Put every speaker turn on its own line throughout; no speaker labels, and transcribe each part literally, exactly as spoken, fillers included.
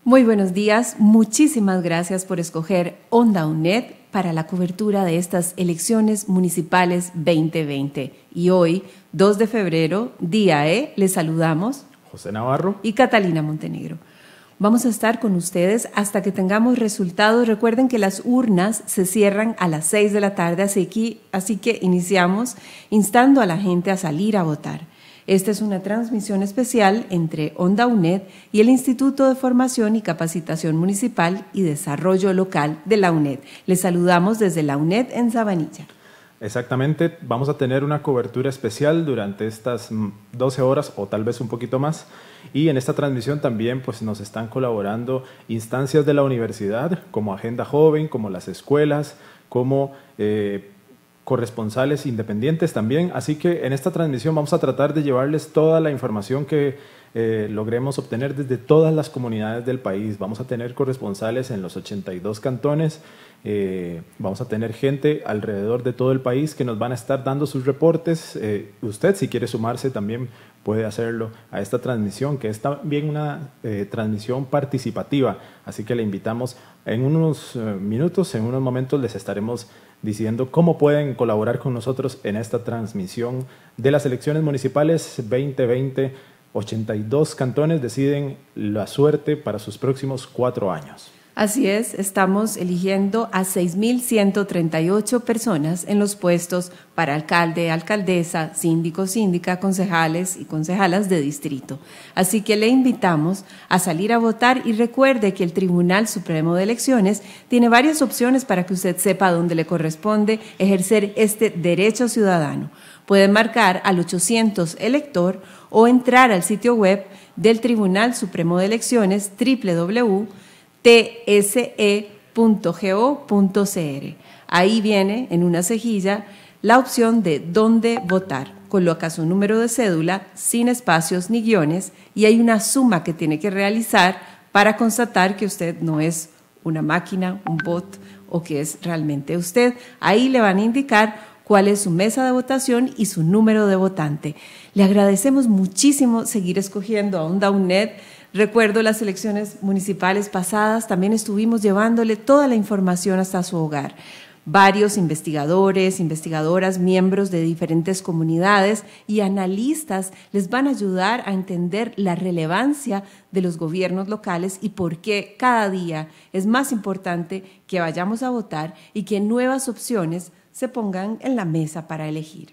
Muy buenos días, muchísimas gracias por escoger Onda UNED para la cobertura de estas elecciones municipales veinte veinte. Y hoy, dos de febrero, día E, les saludamos
José Navarro
y Catalina Montenegro. Vamos a estar con ustedes hasta que tengamos resultados. Recuerden que las urnas se cierran a las seis de la tarde, así que, así que iniciamos instando a la gente a salir a votar. Esta es una transmisión especial entre Onda UNED y el Instituto de Formación y Capacitación Municipal y Desarrollo Local de la UNED. Les saludamos desde la UNED en Sabanilla.
Exactamente, vamos a tener una cobertura especial durante estas doce horas o tal vez un poquito más, y en esta transmisión también pues, nos están colaborando instancias de la universidad como Agenda Joven, como las escuelas, como eh, corresponsales independientes también, así que en esta transmisión vamos a tratar de llevarles toda la información que eh, logremos obtener desde todas las comunidades del país. Vamos a tener corresponsales en los ochenta y dos cantones, eh, vamos a tener gente alrededor de todo el país que nos van a estar dando sus reportes. Eh, usted, si quiere sumarse, también puede hacerlo a esta transmisión, que es también una eh, transmisión participativa, así que le invitamos en unos eh, minutos, en unos momentos les estaremos diciendo cómo pueden colaborar con nosotros en esta transmisión de las elecciones municipales veinte veinte. ochenta y dos cantones deciden la suerte para sus próximos cuatro años.
Así es, estamos eligiendo a seis mil ciento treinta y ocho personas en los puestos para alcalde, alcaldesa, síndico, síndica, concejales y concejalas de distrito. Así que le invitamos a salir a votar y recuerde que el Tribunal Supremo de Elecciones tiene varias opciones para que usted sepa dónde le corresponde ejercer este derecho ciudadano. Puede marcar al ochocientos elector o entrar al sitio web del Tribunal Supremo de Elecciones doble u doble u doble u punto t s e punto go punto c r. Ahí viene en una cejilla la opción de dónde votar. Coloca su número de cédula sin espacios ni guiones y hay una suma que tiene que realizar para constatar que usted no es una máquina, un bot o que es realmente usted. Ahí le van a indicar cuál es su mesa de votación y su número de votante. Le agradecemos muchísimo seguir escogiendo a Onda UNED. Recuerdo las elecciones municipales pasadas, también estuvimos llevándole toda la información hasta su hogar. Varios investigadores, investigadoras, miembros de diferentes comunidades y analistas les van a ayudar a entender la relevancia de los gobiernos locales y por qué cada día es más importante que vayamos a votar y que nuevas opciones se pongan en la mesa para elegir.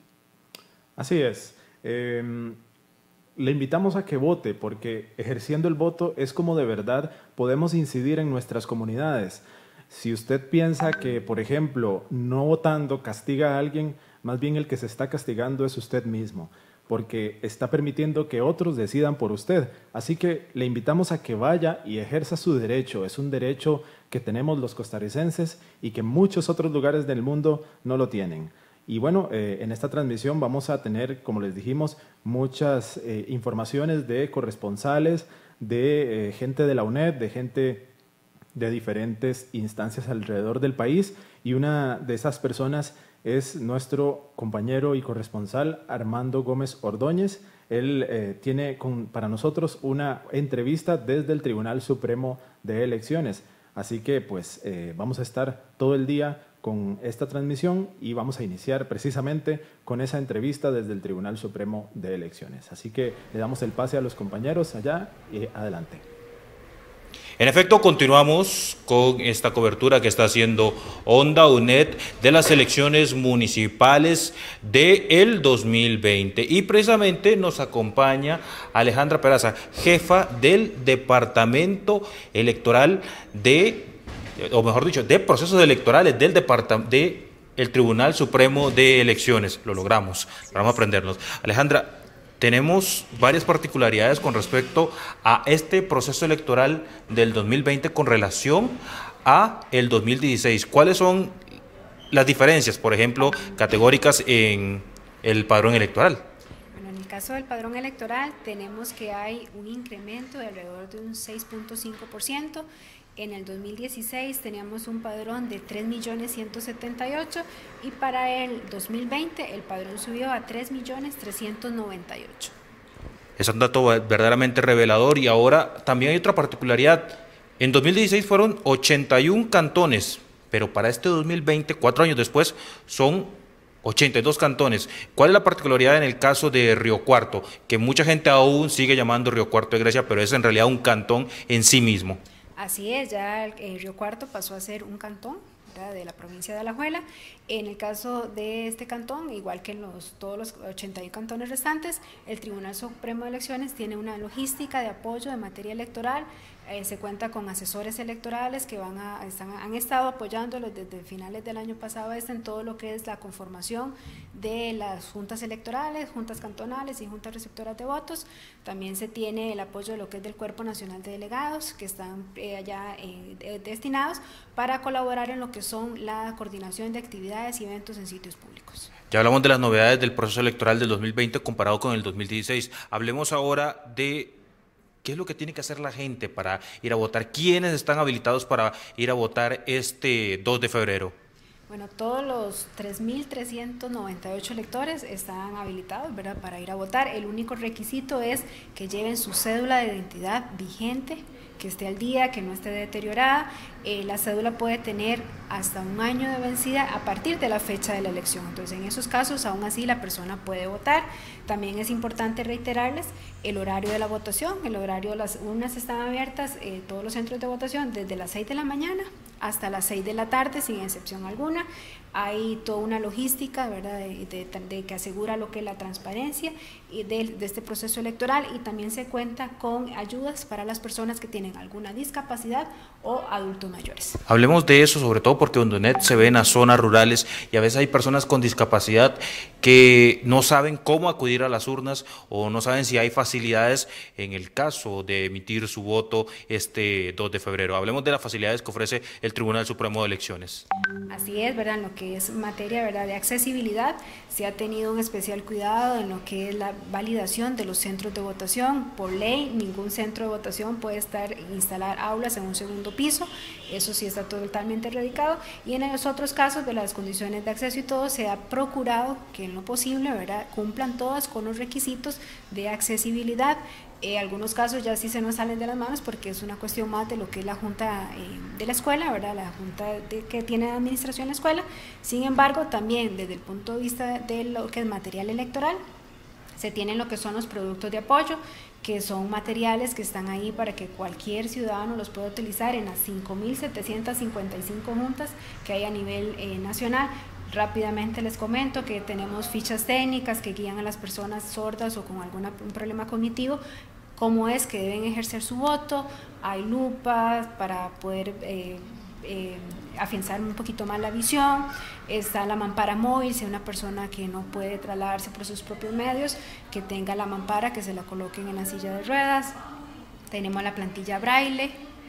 Así es. Eh... Le invitamos a que vote porque ejerciendo el voto es como de verdad podemos incidir en nuestras comunidades. Si usted piensa que, por ejemplo, no votando castiga a alguien, más bien el que se está castigando es usted mismo, porque está permitiendo que otros decidan por usted. Así que le invitamos a que vaya y ejerza su derecho. Es un derecho que tenemos los costarricenses y que muchos otros lugares del mundo no lo tienen. Y bueno, eh, en esta transmisión vamos a tener, como les dijimos, muchas eh, informaciones de corresponsales, de eh, gente de la UNED, de gente de diferentes instancias alrededor del país, y una de esas personas es nuestro compañero y corresponsal Armando Gómez Ordóñez. Él eh, tiene con, para nosotros una entrevista desde el Tribunal Supremo de Elecciones. Así que pues eh, vamos a estar todo el día con esta transmisión y vamos a iniciar precisamente con esa entrevista desde el Tribunal Supremo de Elecciones. Así que le damos el pase a los compañeros allá y adelante.
En efecto, continuamos con esta cobertura que está haciendo Onda UNED de las elecciones municipales del dos mil veinte. Y precisamente nos acompaña Alejandra Peraza, jefa del Departamento Electoral de, o mejor dicho, de procesos electorales del Departamento de el Tribunal Supremo de Elecciones. Lo logramos, vamos a aprendernos. Alejandra, tenemos varias particularidades con respecto a este proceso electoral del dos mil veinte con relación a el dos mil dieciséis. ¿Cuáles son las diferencias, por ejemplo, categóricas en el padrón electoral?
Bueno, en el caso del padrón electoral tenemos que hay un incremento de alrededor de un seis punto cinco por ciento. En el dos mil dieciséis teníamos un padrón de tres millones ciento setenta y ocho y para el dos mil veinte el padrón subió a tres millones trescientos noventa y ocho.
Es un dato verdaderamente revelador. Y ahora también hay otra particularidad. En dos mil dieciséis fueron ochenta y un cantones, pero para este dos mil veinte, cuatro años después, son ochenta y dos cantones. ¿Cuál es la particularidad en el caso de Río Cuarto? Que mucha gente aún sigue llamando Río Cuarto de Grecia, pero es en realidad un cantón en sí mismo.
Así es, ya el, el Río Cuarto pasó a ser un cantón, ¿verdad?, de la provincia de Alajuela. En el caso de este cantón, igual que en los, todos los ochenta y uno cantones restantes, el Tribunal Supremo de Elecciones tiene una logística de apoyo en materia electoral. Eh, se cuenta con asesores electorales que van a, están, han estado apoyándolos desde finales del año pasado este, en todo lo que es la conformación de las juntas electorales, juntas cantonales y juntas receptoras de votos. También se tiene el apoyo de lo que es del Cuerpo Nacional de Delegados, que están eh, allá eh, destinados para colaborar en lo que son la coordinación de actividades y eventos en sitios públicos.
Ya hablamos de las novedades del proceso electoral del dos mil veinte comparado con el dos mil dieciséis. Hablemos ahora de ¿qué es lo que tiene que hacer la gente para ir a votar? ¿Quiénes están habilitados para ir a votar este dos de febrero?
Bueno, todos los tres mil trescientos noventa y ocho electores están habilitados, ¿verdad?, para ir a votar. El único requisito es que lleven su cédula de identidad vigente, que esté al día, que no esté deteriorada. Eh, la cédula puede tener hasta un año de vencida a partir de la fecha de la elección. Entonces, en esos casos, aún así, la persona puede votar. También es importante reiterarles el horario de la votación. El horario, las urnas están abiertas, eh, todos los centros de votación, desde las seis de la mañana hasta las seis de la tarde, sin excepción alguna. Hay toda una logística, ¿verdad?, de, de, de que asegura lo que es la transparencia y de, de este proceso electoral, y también se cuenta con ayudas para las personas que tienen alguna discapacidad o adultos mayores.
Hablemos de eso, sobre todo porque Ondonet se ve en las zonas rurales y a veces hay personas con discapacidad que no saben cómo acudir a las urnas o no saben si hay facilidades en el caso de emitir su voto este dos de febrero. Hablemos de las facilidades que ofrece el Tribunal Supremo de Elecciones.
Así es, ¿verdad?, en lo que es materia, ¿verdad?, de accesibilidad, se ha tenido un especial cuidado en lo que es la validación de los centros de votación. Por ley, ningún centro de votación puede estar instalar aulas en un segundo piso, eso sí está totalmente erradicado, y en los otros casos de las condiciones de acceso y todo, se ha procurado que en lo posible, ¿verdad?, cumplan todas con los requisitos de accesibilidad. En eh, algunos casos ya sí se nos salen de las manos porque es una cuestión más de lo que es la junta eh, de la escuela, ¿verdad?, la junta de, que tiene administración la escuela. Sin embargo, también desde el punto de vista de lo que es material electoral, se tienen lo que son los productos de apoyo, que son materiales que están ahí para que cualquier ciudadano los pueda utilizar en las cinco mil setecientas cincuenta y cinco juntas que hay a nivel eh, nacional. Rápidamente les comento que tenemos fichas técnicas que guían a las personas sordas o con algún problema cognitivo, cómo es que deben ejercer su voto. Hay lupas para poder eh, eh, afianzar un poquito más la visión. Está la mampara móvil, si una persona que no puede trasladarse por sus propios medios, que tenga la mampara, que se la coloquen en la silla de ruedas. Tenemos la plantilla braille.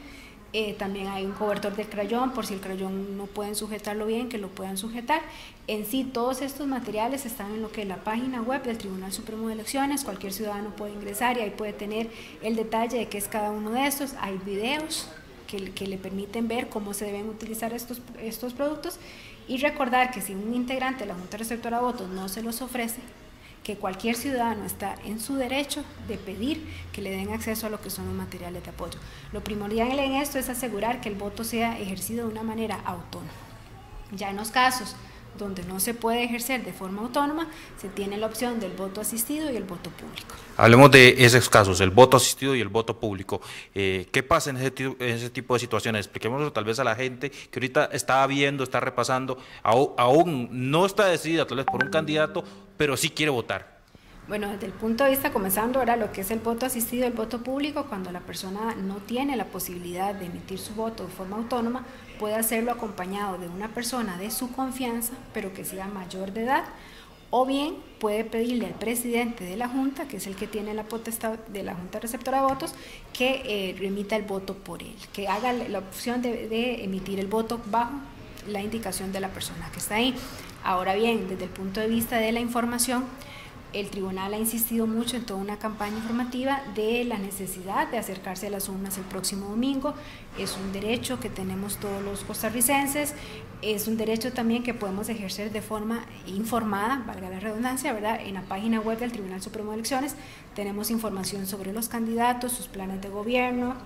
Eh, también hay un cobertor del crayón, por si el crayón no pueden sujetarlo bien, que lo puedan sujetar. En sí, todos estos materiales están en lo que es la página web del Tribunal Supremo de Elecciones. Cualquier ciudadano puede ingresar y ahí puede tener el detalle de qué es cada uno de estos. Hay videos que, que le permiten ver cómo se deben utilizar estos, estos productos, y recordar que si un integrante de la Junta Receptora de Votos no se los ofrece, que cualquier ciudadano está en su derecho de pedir que le den acceso a lo que son los materiales de apoyo. Lo primordial en esto es asegurar que el voto sea ejercido de una manera autónoma. Ya en los casos donde no se puede ejercer de forma autónoma, se tiene la opción del voto asistido y el voto público.
Hablemos de esos casos, el voto asistido y el voto público. Eh, ¿Qué pasa en ese, en ese tipo de situaciones? Expliquémoslo tal vez a la gente que ahorita está viendo, está repasando, aún, aún no está decidida tal vez por un candidato, pero sí quiere votar.
Bueno, desde el punto de vista, comenzando ahora lo que es el voto asistido y el voto público, cuando la persona no tiene la posibilidad de emitir su voto de forma autónoma, puede hacerlo acompañado de una persona de su confianza, pero que sea mayor de edad, o bien puede pedirle al presidente de la Junta, que es el que tiene la potestad de la Junta Receptora de Votos, que eh, remita el voto por él, que haga la opción de, de emitir el voto bajo la indicación de la persona que está ahí. Ahora bien, desde el punto de vista de la información, el tribunal ha insistido mucho en toda una campaña informativa de la necesidad de acercarse a las urnas el próximo domingo. Es un derecho que tenemos todos los costarricenses, es un derecho también que podemos ejercer de forma informada, valga la redundancia, ¿verdad? En la página web del Tribunal Supremo de Elecciones tenemos información sobre los candidatos, sus planes de gobierno,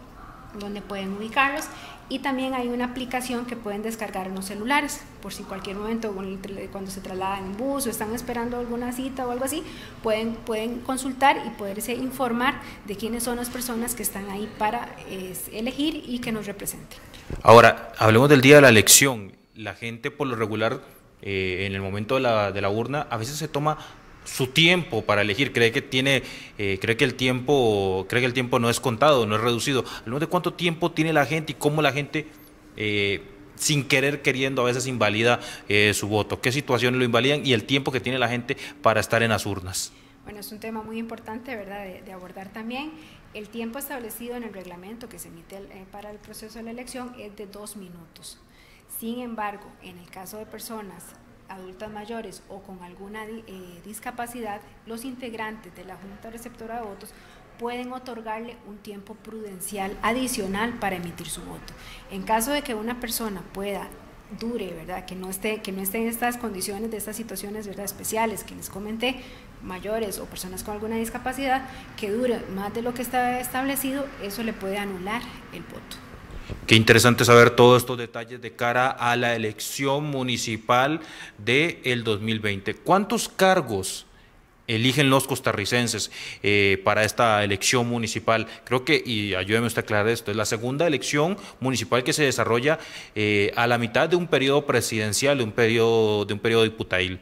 donde pueden ubicarlos, y también hay una aplicación que pueden descargar en los celulares por si cualquier momento cuando se trasladan en bus o están esperando alguna cita o algo así, pueden, pueden consultar y poderse informar de quiénes son las personas que están ahí para eh, elegir y que nos representen.
Ahora, hablemos del día de la elección. La gente por lo regular eh, en el momento de la, de la urna a veces se toma su tiempo para elegir, cree que tiene, eh, cree que el tiempo, cree que el tiempo no es contado, no es reducido. Hablemos de cuánto tiempo tiene la gente y cómo la gente, eh, sin querer, queriendo, a veces invalida eh, su voto. ¿Qué situaciones lo invalidan y el tiempo que tiene la gente para estar en las urnas?
Bueno, es un tema muy importante, ¿verdad?, de, de abordar también. El tiempo establecido en el reglamento que se emite eh, para el proceso de la elección es de dos minutos. Sin embargo, en el caso de personas adultas mayores o con alguna eh, discapacidad, los integrantes de la Junta Receptora de Votos pueden otorgarle un tiempo prudencial adicional para emitir su voto. En caso de que una persona pueda, dure, ¿verdad?, que no esté, que no esté en estas condiciones, de estas situaciones, ¿verdad?, especiales que les comenté, mayores o personas con alguna discapacidad, que dure más de lo que está establecido, eso le puede anular el voto.
Qué interesante saber todos estos detalles de cara a la elección municipal del dos mil veinte. ¿Cuántos cargos eligen los costarricenses eh, para esta elección municipal? Creo que, y ayúdeme usted a aclarar esto, es la segunda elección municipal que se desarrolla eh, a la mitad de un periodo presidencial, de un periodo, de un periodo diputail.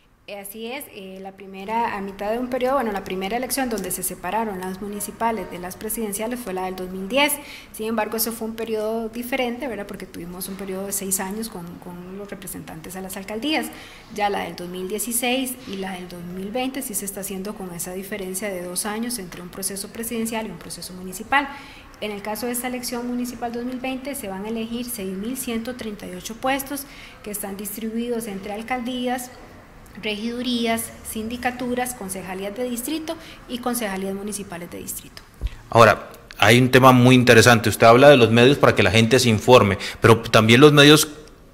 Así es, eh, la primera, a mitad de un periodo, bueno, la primera elección donde se separaron las municipales de las presidenciales fue la del dos mil diez, sin embargo eso fue un periodo diferente, ¿verdad?, porque tuvimos un periodo de seis años con, con los representantes a las alcaldías. Ya la del dos mil dieciséis y la del dos mil veinte sí se está haciendo con esa diferencia de dos años entre un proceso presidencial y un proceso municipal. En el caso de esta elección municipal dos mil veinte se van a elegir seis mil ciento treinta y ocho puestos que están distribuidos entre alcaldías, regidurías, sindicaturas, concejalías de distrito y concejalías municipales de distrito.
Ahora, hay un tema muy interesante. Usted habla de los medios para que la gente se informe, pero también los medios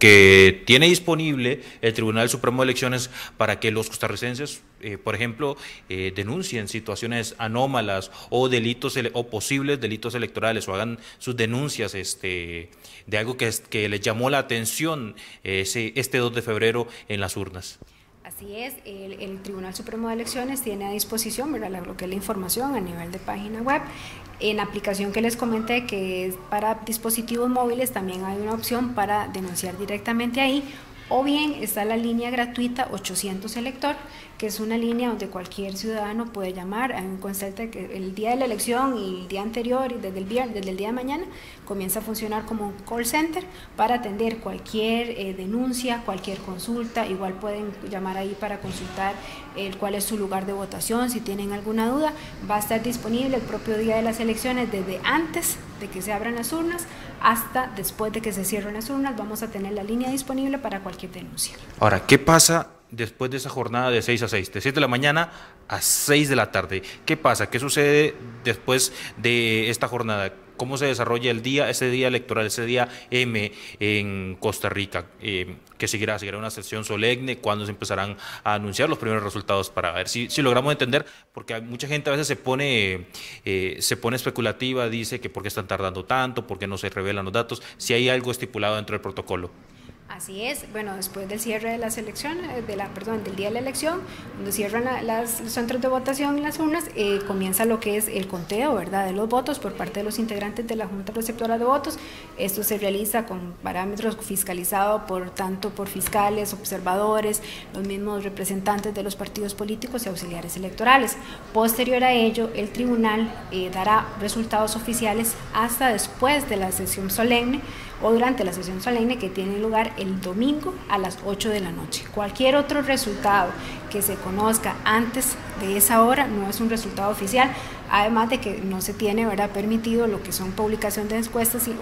que tiene disponible el Tribunal Supremo de Elecciones para que los costarricenses, eh, por ejemplo, eh, denuncien situaciones anómalas o delitos o posibles delitos electorales, o hagan sus denuncias este, de algo que, que les llamó la atención eh, ese, este dos de febrero en las urnas.
Así es, el, el Tribunal Supremo de Elecciones tiene a disposición, ¿verdad?, lo que es la información a nivel de página web. En la aplicación que les comenté, que es para dispositivos móviles, también hay una opción para denunciar directamente ahí, o bien está la línea gratuita ochocientos elector, que es una línea donde cualquier ciudadano puede llamar. Hay un concepto que el día de la elección y el día anterior, y desde el, viernes, desde el día de mañana, comienza a funcionar como un call center para atender cualquier eh, denuncia, cualquier consulta. Igual pueden llamar ahí para consultar el, cuál es su lugar de votación, si tienen alguna duda. Va a estar disponible el propio día de las elecciones, desde antes de que se abran las urnas hasta después de que se cierren las urnas. Vamos a tener la línea disponible para cualquier denuncia.
Ahora, ¿qué pasa después de esa jornada de seis a seis, de seis de la mañana a seis de la tarde? ¿Qué pasa? ¿Qué sucede después de esta jornada? ¿Cómo se desarrolla el día, ese día electoral, ese día M en Costa Rica? Eh, ¿Qué seguirá? ¿Seguirá una sesión solemne? ¿Cuándo se empezarán a anunciar los primeros resultados? Para ver si, si logramos entender, porque mucha gente a veces se pone, eh, se pone especulativa, dice que por qué están tardando tanto, por qué no se revelan los datos, si hay algo estipulado dentro del protocolo.
Así es, bueno, después del cierre de las elecciones, de la, perdón, del día de la elección, cuando cierran la, las, los centros de votación y las urnas, eh, comienza lo que es el conteo, ¿verdad?, de los votos por parte de los integrantes de la Junta Receptora de Votos. Esto se realiza con parámetros fiscalizados por tanto por fiscales, observadores, los mismos representantes de los partidos políticos y auxiliares electorales. Posterior a ello, el tribunal eh, dará resultados oficiales hasta después de la sesión solemne, o durante la sesión solemne, que tiene lugar el domingo a las ocho de la noche. Cualquier otro resultado que se conozca antes de esa hora no es un resultado oficial, además de que no se tiene, ¿verdad?, permitido lo que son publicación de encuestas y,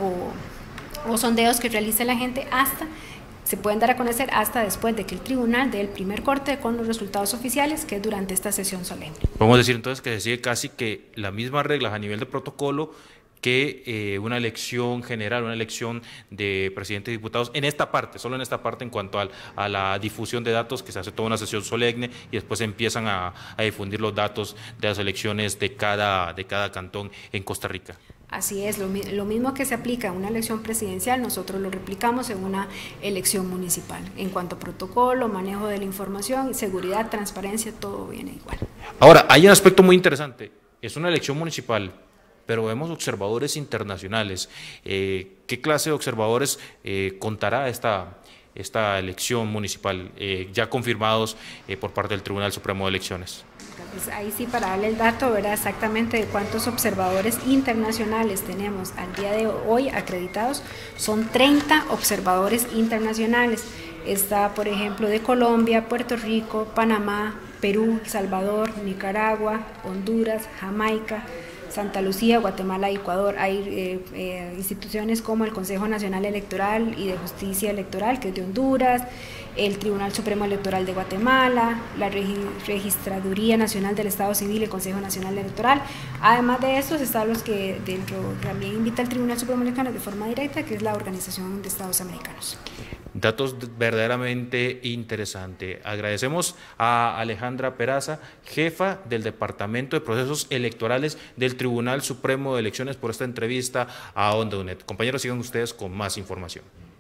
o, o sondeos que realice la gente, hasta se pueden dar a conocer hasta después de que el tribunal dé el primer corte con los resultados oficiales, que es durante esta sesión solemne.
Podemos decir entonces que se sigue casi que las mismas reglas a nivel de protocolo que eh, una elección general, una elección de presidentes y diputados, en esta parte, solo en esta parte en cuanto al, a la difusión de datos, que se hace toda una sesión solemne y después empiezan a, a difundir los datos de las elecciones de cada, de cada cantón en Costa Rica.
Así es, lo, lo mismo que se aplica en una elección presidencial, nosotros lo replicamos en una elección municipal. En cuanto a protocolo, manejo de la información, seguridad, transparencia, todo viene igual.
Ahora, hay un aspecto muy interesante, es una elección municipal, pero vemos observadores internacionales. Eh, ¿Qué clase de observadores eh, contará esta, esta elección municipal, eh, ya confirmados eh, por parte del Tribunal Supremo de Elecciones?
Pues ahí sí, para darle el dato, ¿verdad?, exactamente de cuántos observadores internacionales tenemos al día de hoy acreditados, son treinta observadores internacionales. Está, por ejemplo, de Colombia, Puerto Rico, Panamá, Perú, El Salvador, Nicaragua, Honduras, Jamaica, Santa Lucía, Guatemala y Ecuador. Hay eh, eh, instituciones como el Consejo Nacional Electoral y de Justicia Electoral, que es de Honduras, el Tribunal Supremo Electoral de Guatemala, la Registraduría Nacional del Estado Civil, el Consejo Nacional Electoral. Además de estos están los que dentro también invita el Tribunal Supremo Electoral de forma directa, que es la Organización de Estados Americanos.
Datos verdaderamente interesantes. Agradecemos a Alejandra Peraza, jefa del Departamento de Procesos Electorales del Tribunal Supremo de Elecciones, por esta entrevista a Onda UNED. Compañeros, sigan ustedes con más información.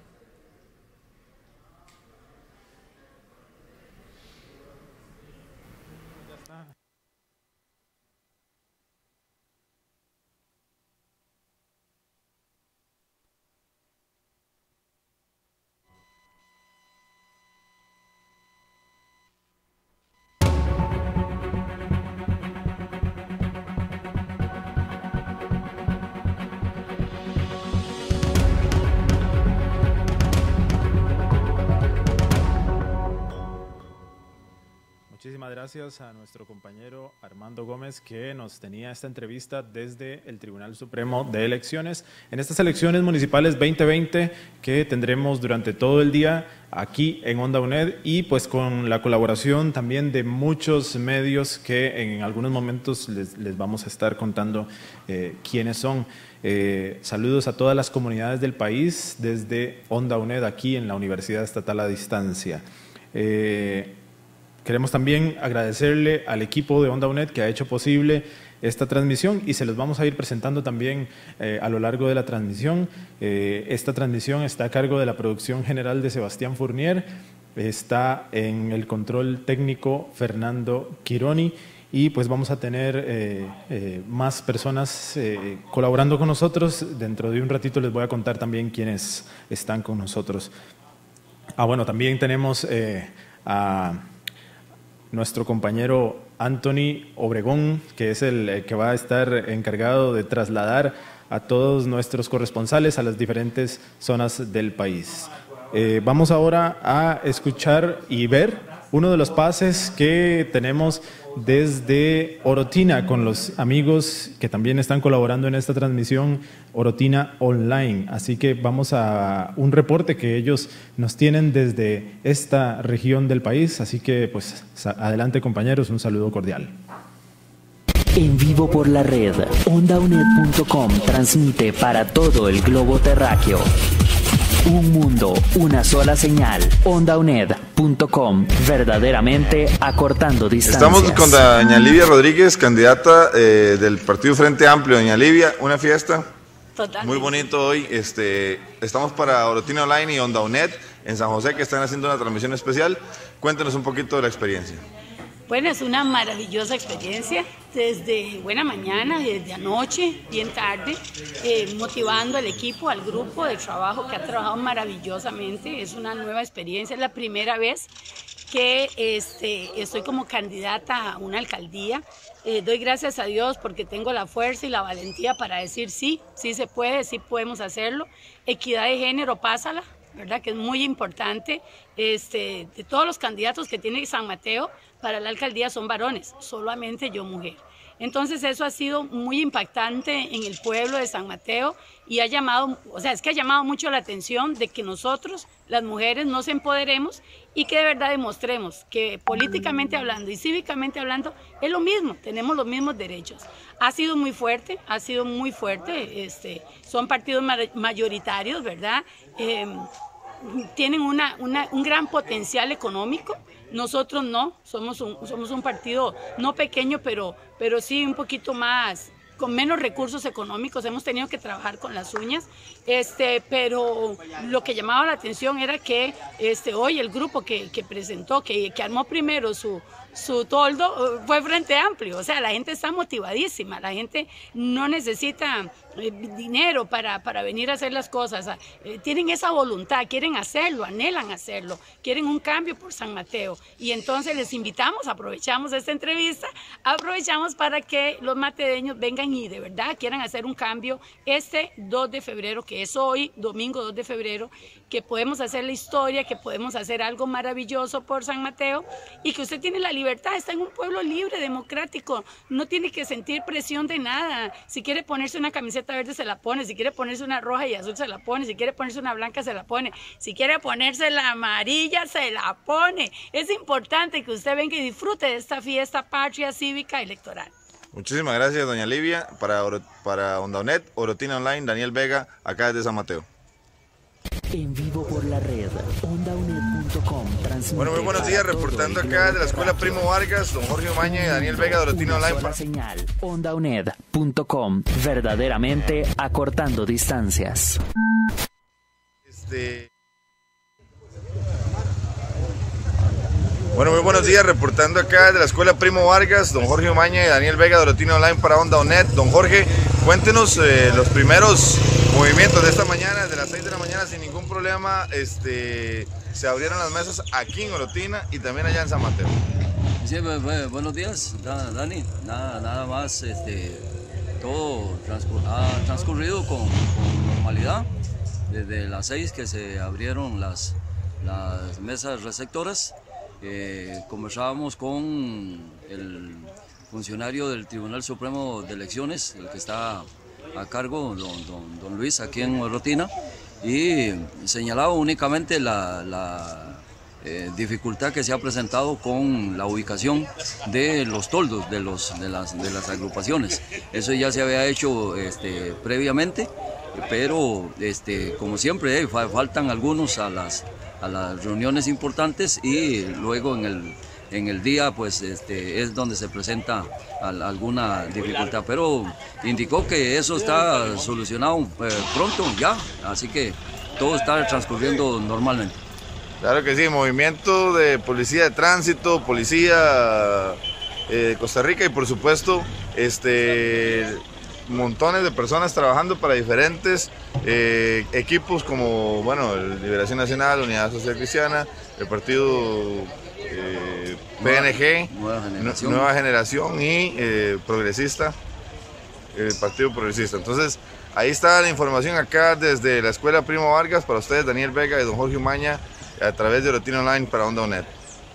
Muchísimas gracias a nuestro compañero Armando Gómez, que nos tenía esta entrevista desde el Tribunal Supremo de Elecciones en estas elecciones municipales veinte veinte que tendremos durante todo el día aquí en Onda UNED, y pues con la colaboración también de muchos medios que en algunos momentos les, les vamos a estar contando eh, quiénes son. Eh, saludos a todas las comunidades del país desde Onda UNED aquí en la Universidad Estatal a Distancia. Eh, Queremos también agradecerle al equipo de Onda UNED que ha hecho posible esta transmisión, y se los vamos a ir presentando también eh, a lo largo de la transmisión. Eh, esta transmisión está a cargo de la producción general de Sebastián Fournier, está en el control técnico Fernando Quironi, y pues vamos a tener eh, eh, más personas eh, colaborando con nosotros. Dentro de un ratito les voy a contar también quiénes están con nosotros. Ah, bueno, también tenemos eh, a nuestro compañero Anthony Obregón, que es el, el que va a estar encargado de trasladar a todos nuestros corresponsales a las diferentes zonas del país. Eh, vamos ahora a escuchar y ver uno de los pases que tenemos desde Orotina con los amigos que también están colaborando en esta transmisión, Orotina Online. Así que vamos a un reporte que ellos nos tienen desde esta región del país. Así que pues adelante, compañeros, un saludo cordial.
En vivo por la red, onda uned punto com transmite para todo el globo terráqueo. Un mundo, una sola señal. onda uned punto com, verdaderamente acortando distancias.
Estamos con doña Livia Rodríguez, candidata eh, del Partido Frente Amplio. Doña Livia, una fiesta Totalmente. Muy bonito hoy. Este, estamos para Orotina Online y Onda UNED en San José, que están haciendo una transmisión especial. Cuéntenos un poquito de la experiencia.
Bueno, es una maravillosa experiencia, desde buena mañana, desde anoche, bien tarde, eh, motivando al equipo, al grupo de trabajo que ha trabajado maravillosamente. Es una nueva experiencia, es la primera vez que este, estoy como candidata a una alcaldía. Eh, doy gracias a Dios porque tengo la fuerza y la valentía para decir sí, sí se puede, sí podemos hacerlo. Equidad de género, pásala, ¿verdad? Que es muy importante. Este, de todos los candidatos que tiene San Mateo para la alcaldía son varones, solamente yo mujer. Entonces eso ha sido muy impactante en el pueblo de San Mateo y ha llamado, o sea, es que ha llamado mucho la atención de que nosotros, las mujeres, nos empoderemos y que de verdad demostremos que políticamente hablando y cívicamente hablando es lo mismo, tenemos los mismos derechos. Ha sido muy fuerte, ha sido muy fuerte, este, son partidos mayoritarios, ¿verdad? Eh, tienen una, una, un gran potencial económico. Nosotros no, somos un, somos un partido no pequeño, pero, pero sí un poquito más, con menos recursos económicos, hemos tenido que trabajar con las uñas, este, pero lo que llamaba la atención era que este, hoy el grupo que, que presentó, que, que armó primero su, su toldo, fue Frente Amplio. O sea, la gente está motivadísima, la gente no necesita eh, dinero para, para venir a hacer las cosas, eh, tienen esa voluntad, quieren hacerlo, anhelan hacerlo, quieren un cambio por San Mateo. Y entonces les invitamos, aprovechamos esta entrevista, aprovechamos para que los matedeños vengan y de verdad quieran hacer un cambio este dos de febrero, que es hoy, domingo dos de febrero, que podemos hacer la historia, que podemos hacer algo maravilloso por San Mateo y que usted tiene la libertad, está en un pueblo libre, democrático, no tiene que sentir presión de nada. Si quiere ponerse una camiseta verde se la pone, si quiere ponerse una roja y azul se la pone, si quiere ponerse una blanca se la pone, si quiere ponerse la amarilla se la pone. Es importante que usted venga y disfrute de esta fiesta patria cívica electoral.
Muchísimas gracias, doña Livia. Para, para Onda U N E D, Orotina Online, Daniel Vega, acá desde San Mateo.
En vivo por la red, onda u net punto com transmite.
Bueno, muy buenos días, reportando acá de la Escuela Primo Vargas, don Jorge Umaña y Daniel Vega de Orotina Online.
Para señal, onda u net punto com, verdaderamente acortando distancias.
Este... Bueno, muy buenos días, reportando acá de la Escuela Primo Vargas, don Jorge Umaña y Daniel Vega de Orotina Online para Onda U N E D. Don Jorge, cuéntenos eh, los primeros movimientos de esta mañana, de las seis de la mañana, sin ningún problema, este, se abrieron las mesas aquí en Orotina y también allá en San Mateo.
Sí, bu buenos días, Dani, nada, nada más, este, todo transcur ha transcurrido con, con normalidad, desde las seis que se abrieron las, las mesas receptoras. Eh, conversábamos con el funcionario del Tribunal Supremo de Elecciones, el que está a cargo, don, don, don Luis, aquí en Orotina, y señalaba únicamente la, la eh, dificultad que se ha presentado con la ubicación de los toldos de, los, de, las, de las agrupaciones. Eso ya se había hecho este, previamente, pero este, como siempre eh, faltan algunos a las a las reuniones importantes y luego en el, en el día pues este, es donde se presenta al, alguna dificultad, pero indicó que eso está solucionado eh, pronto ya, así que todo está transcurriendo normalmente.
Claro que sí, movimiento de policía de tránsito, policía eh, de Costa Rica y por supuesto este montones de personas trabajando para diferentes eh, equipos como, bueno, el Liberación Nacional, Unidad Social Cristiana, el partido eh, P N G,
Nueva Generación,
Nueva Generación y eh, Progresista, el Partido Progresista. Entonces, ahí está la información acá desde la Escuela Primo Vargas para ustedes, Daniel Vega y don Jorge Umaña, a través de Orotina Online para Onda U N E D.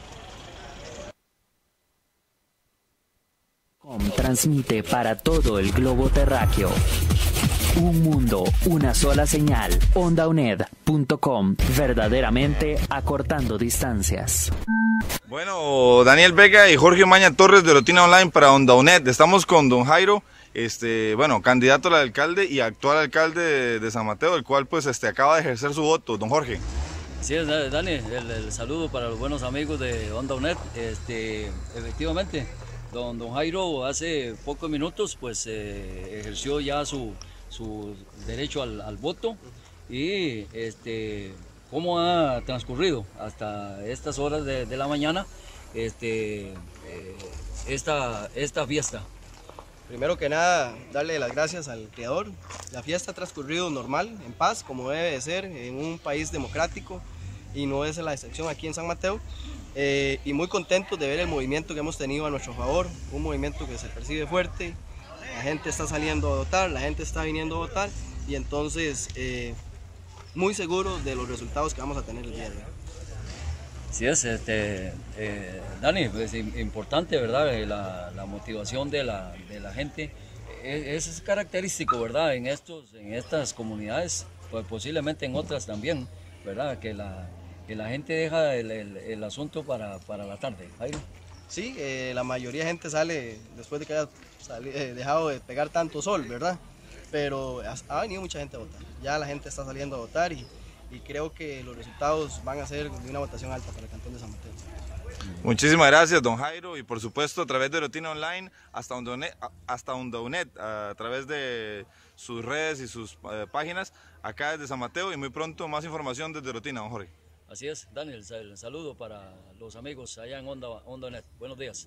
Transmite para todo el globo terráqueo. Un mundo, una sola señal. onda u n e d punto com, verdaderamente acortando distancias.
Bueno, Daniel Vega y Jorge Umaña Torres de Orotina Online para Onda U N E D. Estamos con don Jairo, este, bueno, candidato al alcalde y actual alcalde de, de San Mateo, el cual pues este, acaba de ejercer su voto. Don Jorge.
Sí, Dani, el, el saludo para los buenos amigos de Onda U N E D. Este, efectivamente, Don, don Jairo hace pocos minutos pues eh, ejerció ya su, su derecho al, al voto y este, cómo ha transcurrido hasta estas horas de, de la mañana este, eh, esta, esta fiesta.
Primero que nada, darle las gracias al Creador. La fiesta ha transcurrido normal, en paz, como debe de ser, en un país democrático y no es la excepción aquí en San Mateo. Eh, y muy contentos de ver el movimiento que hemos tenido a nuestro favor, un movimiento que se percibe fuerte, la gente está saliendo a votar, la gente está viniendo a votar y entonces eh, muy seguros de los resultados que vamos a tener el día de hoy.
Sí es, este, eh, Dani, es pues, importante, ¿verdad? La, la motivación de la, de la gente, es, es característico, ¿verdad? En, estos, en estas comunidades, pues posiblemente en otras también, ¿verdad? Que la que la gente deja el, el, el asunto para, para la tarde. Jairo.
Sí, eh, la mayoría de gente sale después de que haya sali, eh, dejado de pegar tanto sol, ¿verdad? Pero ha, ha venido mucha gente a votar. Ya la gente está saliendo a votar y, y creo que los resultados van a ser de una votación alta para el Cantón de San Mateo.
Muchísimas gracias, don Jairo, y por supuesto a través de Orotina Online, hasta OndaUNED, hasta OndaUNED, a través de sus redes y sus eh, páginas, acá desde San Mateo, y muy pronto más información desde Orotina, don Jorge.
Así es, Daniel, el saludo para los amigos allá en Onda, OndaUNED. Buenos días.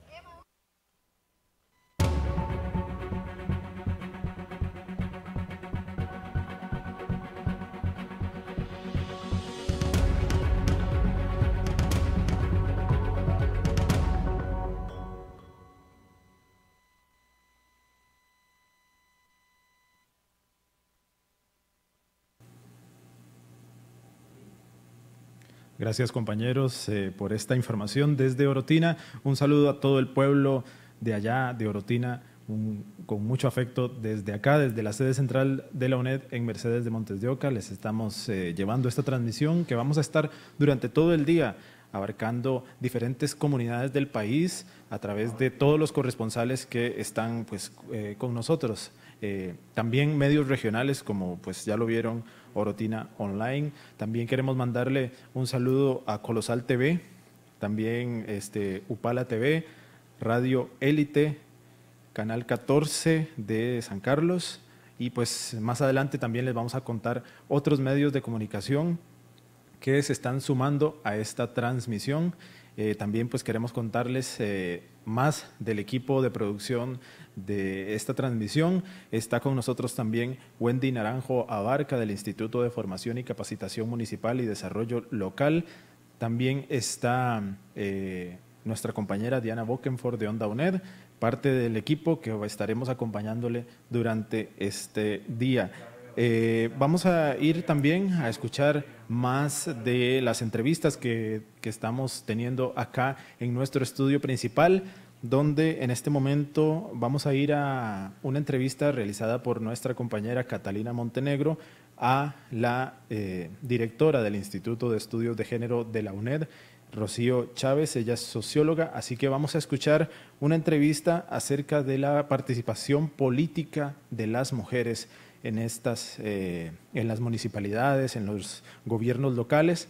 Gracias, compañeros, eh, por esta información desde Orotina. Un saludo a todo el pueblo de allá, de Orotina, un, con mucho afecto desde acá, desde la sede central de la UNED en Mercedes de Montes de Oca. Les estamos eh, llevando esta transmisión que vamos a estar durante todo el día abarcando diferentes comunidades del país a través de todos los corresponsales que están pues, eh, con nosotros. Eh, también medios regionales como pues ya lo vieron, Orotina Online. También queremos mandarle un saludo a Colosal T V, también este, Upala T V, Radio Élite, Canal catorce de San Carlos, y pues más adelante también les vamos a contar otros medios de comunicación que se están sumando a esta transmisión. Eh, también pues queremos contarles eh, más del equipo de producción de esta transmisión. Está con nosotros también Wendy Naranjo Abarca del Instituto de Formación y Capacitación Municipal y Desarrollo Local. También está eh, nuestra compañera Diana Bokenford de OndaUNED, parte del equipo que estaremos acompañándole durante este día. Eh, vamos a ir también a escuchar más de las entrevistas que, que estamos teniendo acá en nuestro estudio principal, donde en este momento vamos a ir a una entrevista realizada por nuestra compañera Catalina Montenegro a la eh, directora del Instituto de Estudios de Género de la UNED, Rocío Chávez. Ella es socióloga, así que vamos a escuchar una entrevista acerca de la participación política de las mujeres en estas, eh, en las municipalidades, en los gobiernos locales.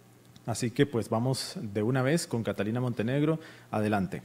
Así que pues vamos de una vez con Catalina Montenegro. Adelante.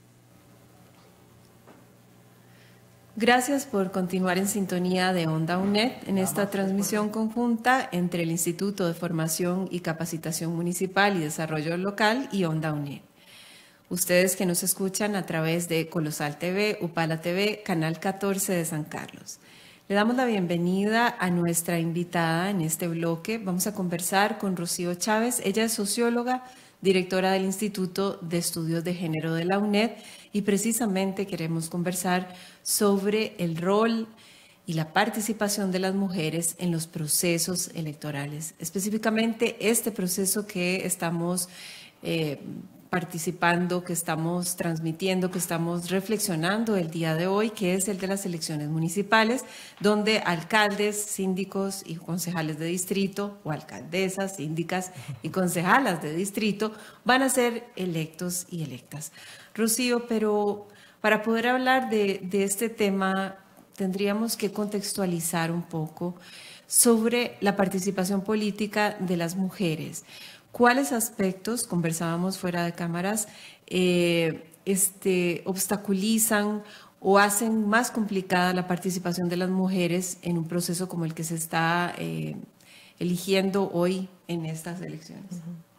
Gracias por continuar en sintonía de OndaUNED en esta transmisión conjunta entre el Instituto de Formación y Capacitación Municipal y Desarrollo Local y OndaUNED. Ustedes que nos escuchan a través de Colosal T V, Upala T V, Canal catorce de San Carlos. Le damos la bienvenida a nuestra invitada en este bloque. Vamos a conversar con Rocío Chávez. Ella es socióloga, directora del Instituto de Estudios de Género de la UNED, y precisamente queremos conversar sobre el rol y la participación de las mujeres en los procesos electorales. Específicamente este proceso que estamos eh, participando, que estamos transmitiendo, que estamos reflexionando el día de hoy, que es el de las elecciones municipales, donde alcaldes, síndicos y concejales de distrito, o alcaldesas, síndicas y concejalas de distrito, van a ser electos y electas. Rocío, pero para poder hablar de, de este tema, tendríamos que contextualizar un poco sobre la participación política de las mujeres. ¿Cuáles aspectos, conversábamos fuera de cámaras, eh, este, obstaculizan o hacen más complicada la participación de las mujeres en un proceso como el que se está eh, eligiendo hoy en estas elecciones?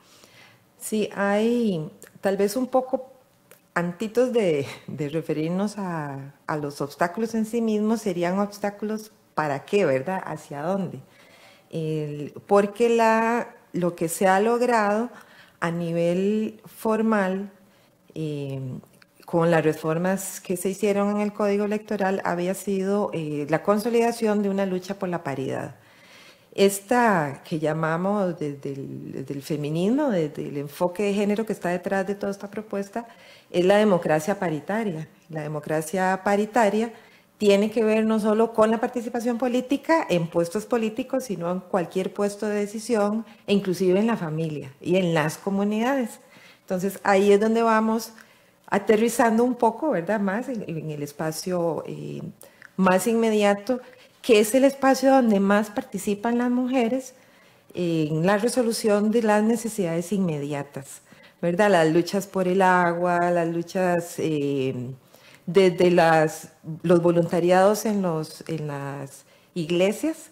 Sí, hay tal vez un poco, antitos de, de referirnos a, a los obstáculos en sí mismos, serían obstáculos para qué, ¿verdad? ¿Hacia dónde? El, porque la... lo que se ha logrado a nivel formal eh, con las reformas que se hicieron en el Código Electoral había sido eh, la consolidación de una lucha por la paridad. Esta que llamamos desde el, desde el feminismo, desde el enfoque de género que está detrás de toda esta propuesta, es la democracia paritaria. La democracia paritaria tiene que ver no solo con la participación política en puestos políticos, sino en cualquier puesto de decisión, e inclusive en la familia y en las comunidades. Entonces, ahí es donde vamos aterrizando un poco, ¿verdad?, más en, en el espacio eh, más inmediato, que es el espacio donde más participan las mujeres, en la resolución de las necesidades inmediatas, ¿verdad? Las luchas por el agua, las luchas eh, desde las, los voluntariados en, los, en las iglesias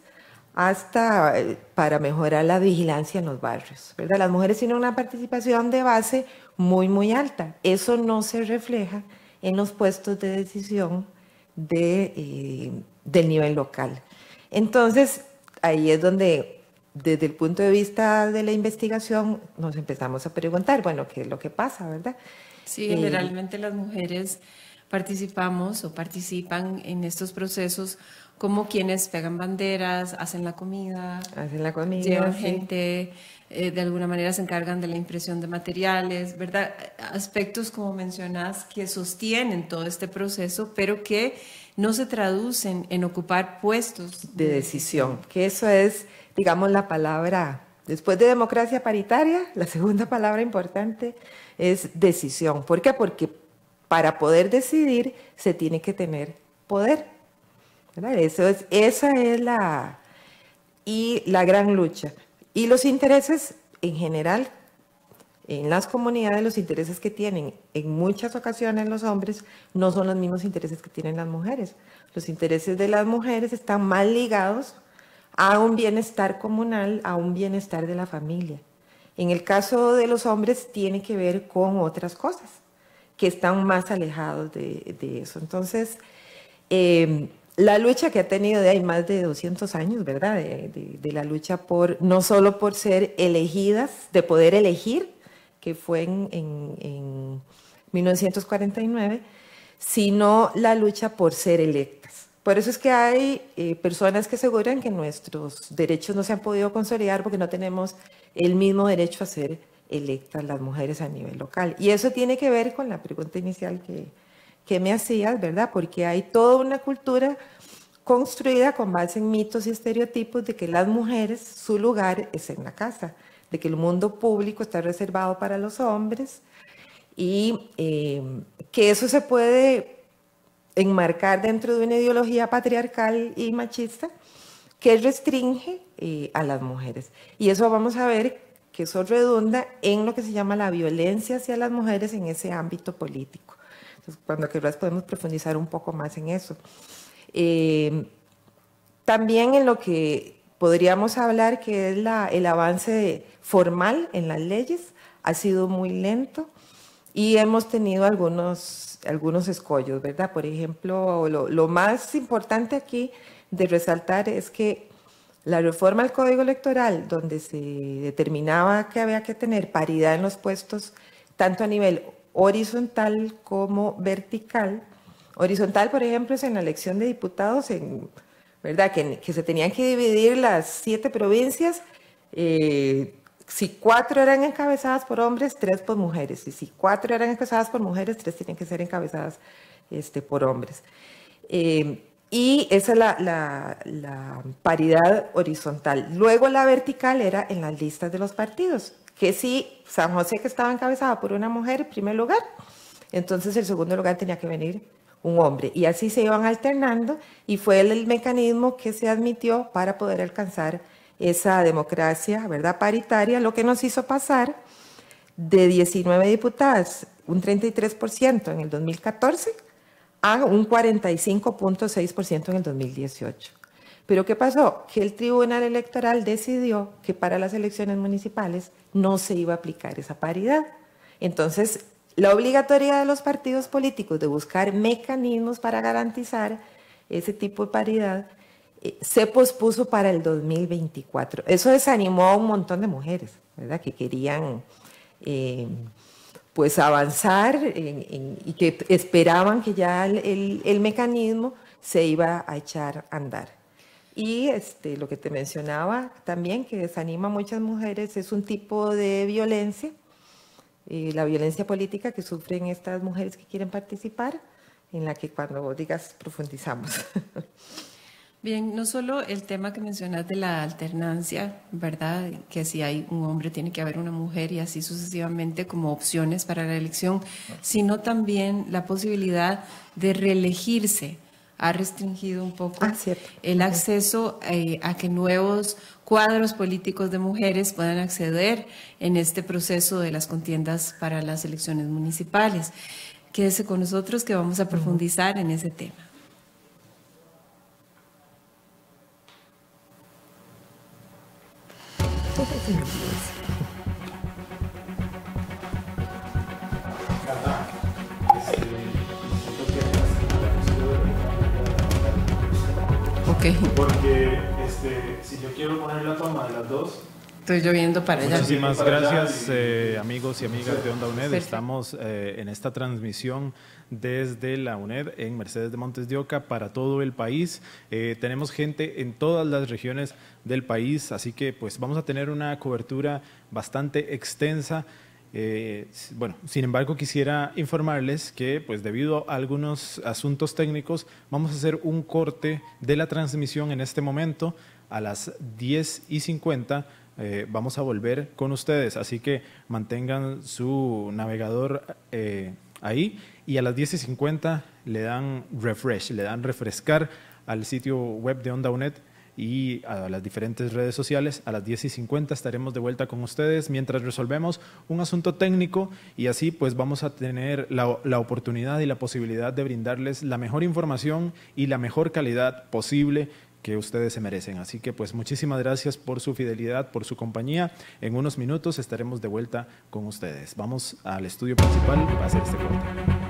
hasta eh, para mejorar la vigilancia en los barrios, ¿verdad? Las mujeres tienen una participación de base muy, muy alta. Eso no se refleja en los puestos de decisión de, eh, del nivel local. Entonces, ahí es donde, desde el punto de vista de la investigación, nos empezamos a preguntar, bueno, ¿qué es lo que pasa, verdad?
Sí, generalmente eh, las mujeres participamos o participan en estos procesos como quienes pegan banderas, hacen la comida,
hacen la comida,
llevan
sí.
gente, eh, de alguna manera se encargan de la impresión de materiales, ¿verdad? Aspectos, como mencionas, que sostienen todo este proceso, pero que no se traducen en ocupar puestos
de, de decisión. decisión. Que eso es, digamos, la palabra, después de democracia paritaria, la segunda palabra importante es decisión. ¿Por qué? Porque para poder decidir se tiene que tener poder, ¿verdad? Eso es, esa es la, y la gran lucha. Y los intereses en general, en las comunidades, los intereses que tienen en muchas ocasiones los hombres no son los mismos intereses que tienen las mujeres. Los intereses de las mujeres están más ligados a un bienestar comunal, a un bienestar de la familia. En el caso de los hombres tiene que ver con otras cosas que están más alejados de, de eso. Entonces, eh, la lucha que ha tenido de ahí más de doscientos años, ¿verdad? De, de, de la lucha por, no solo por ser elegidas, de poder elegir, que fue en, en, en mil novecientos cuarenta y nueve, sino la lucha por ser electas. Por eso es que hay eh, personas que aseguran que nuestros derechos no se han podido consolidar porque no tenemos el mismo derecho a ser electas las mujeres a nivel local. Y eso tiene que ver con la pregunta inicial que, que me hacías, ¿verdad? Porque hay toda una cultura construida con base en mitos y estereotipos de que las mujeres, su lugar es en la casa, de que el mundo público está reservado para los hombres y eh, que eso se puede enmarcar dentro de una ideología patriarcal y machista que restringe eh, a las mujeres. Y eso vamos a ver que eso redunda en lo que se llama la violencia hacia las mujeres en ese ámbito político. Entonces, cuando quieras podemos profundizar un poco más en eso. Eh, también en lo que podríamos hablar que es la, el avance formal en las leyes, ha sido muy lento y hemos tenido algunos, algunos escollos, ¿verdad? Por ejemplo, lo, lo más importante aquí de resaltar es que la reforma al Código Electoral, donde se determinaba que había que tener paridad en los puestos, tanto a nivel horizontal como vertical. Horizontal, por ejemplo, es en la elección de diputados, en, ¿verdad? Que, que se tenían que dividir las siete provincias, eh, si cuatro eran encabezadas por hombres, tres por mujeres, y si cuatro eran encabezadas por mujeres, tres tienen que ser encabezadas este, por hombres. Eh, y esa es la, la, la paridad horizontal. Luego la vertical era en las listas de los partidos, que si San José, que estaba encabezada por una mujer en primer lugar, entonces el segundo lugar tenía que venir un hombre. Y así se iban alternando y fue el, el mecanismo que se admitió para poder alcanzar esa democracia, ¿verdad?, paritaria, lo que nos hizo pasar de diecinueve diputadas, un treinta y tres por ciento en el dos mil catorce, a un cuarenta y cinco punto seis por ciento en el dos mil dieciocho. Pero ¿qué pasó? Que el Tribunal Electoral decidió que para las elecciones municipales no se iba a aplicar esa paridad. Entonces, la obligatoriedad de los partidos políticos de buscar mecanismos para garantizar ese tipo de paridad eh, se pospuso para el dos mil veinticuatro. Eso desanimó a un montón de mujeres, ¿verdad?, que querían eh, pues avanzar en, en, y que esperaban que ya el, el, el mecanismo se iba a echar a andar. Y este, lo que te mencionaba también, que desanima a muchas mujeres, es un tipo de violencia, eh, la violencia política que sufren estas mujeres que quieren participar, en la que cuando vos digas profundizamos.
Bien, no solo el tema que mencionas de la alternancia, ¿verdad? Que si hay un hombre tiene que haber una mujer y así sucesivamente como opciones para la elección, sino también la posibilidad de reelegirse ha restringido un poco
ah,
el acceso eh, a que nuevos cuadros políticos de mujeres puedan acceder en este proceso de las contiendas para las elecciones municipales. Quédese con nosotros que vamos a profundizar en ese tema.
Okay. Porque este, si yo quiero poner la toma de las dos...
Estoy lloviendo para allá.
Muchísimas gracias, eh, amigos y amigas de Onda UNED. Estamos eh, en esta transmisión desde la UNED en Mercedes de Montes de Oca para todo el país. Eh, tenemos gente en todas las regiones del país, así que pues vamos a tener una cobertura bastante extensa. Eh, bueno, sin embargo, quisiera informarles que, pues, debido a algunos asuntos técnicos, vamos a hacer un corte de la transmisión en este momento. A las diez y cincuenta eh, vamos a volver con ustedes, así que mantengan su navegador eh, ahí y a las diez y cincuenta le dan refresh, le dan refrescar al sitio web de Onda UNED y a las diferentes redes sociales. A las diez y cincuenta estaremos de vuelta con ustedes mientras resolvemos un asunto técnico y así pues vamos a tener la, la oportunidad y la posibilidad de brindarles la mejor información y la mejor calidad posible que ustedes se merecen. Así que pues muchísimas gracias por su fidelidad, por su compañía. En unos minutos estaremos de vuelta con ustedes. Vamos al estudio principal para hacer este corte.